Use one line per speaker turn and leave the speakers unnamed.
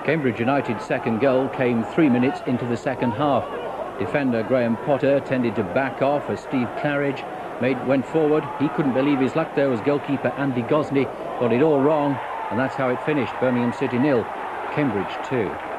Cambridge United's second goal came 3 minutes into the second half. Defender Graham Potter tended to back off as Steve Claridge went forward. He couldn't believe his luck though as goalkeeper Andy Gosney got it all wrong, and that's how it finished. Birmingham City 0, Cambridge 2.